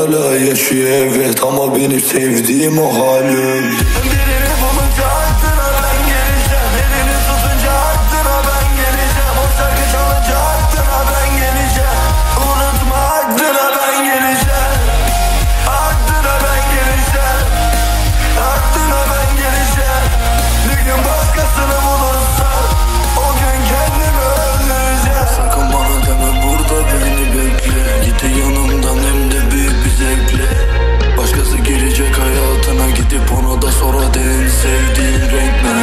hala yaşıyor evet, ama benim sevdiğim o halim. Birini bulunca aklına ben geleceğim, elini tutunca aklına ben geleceğim, o şarkı çalınca aklına ben geleceğim, unutma aklına ben geleceğim, aklına ben geleceğim, aklına ben geleceğim. Bir gün başkasını bulursan o gün kendimi öldüreceğim. Sakın bana deme burada beni bekle, git yanımdan hem de büyük bir zevkle. Başkası gelecek hayatına, gidip ona da sor hadi en sevdiğin renk ne?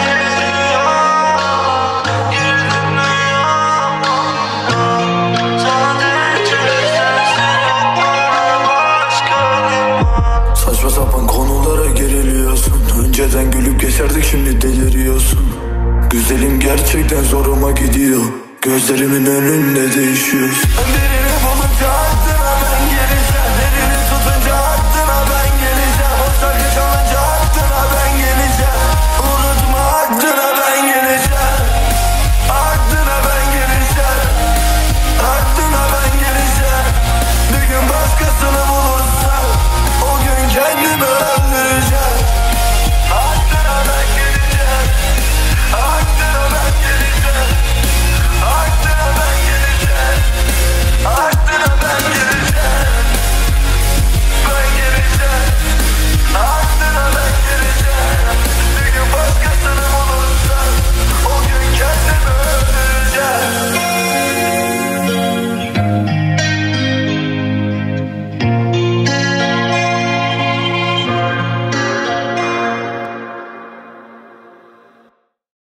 Saçma sapan konulara geriliyorsun. Önceden gülüp geçerdik, şimdi deliriyorsun. Güzelim gerçekten zoruma gidiyor, gözlerimin önünde değişiyorsun.